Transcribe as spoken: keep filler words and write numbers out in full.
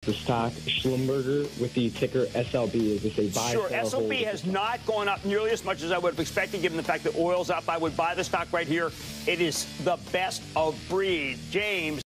the stock Schlumberger with the ticker S L B? Is this a buy? Sure. S L B has not gone up nearly as much as I would have expected, given the fact that oil's up. I would buy the stock right here. It is the best of breed. James.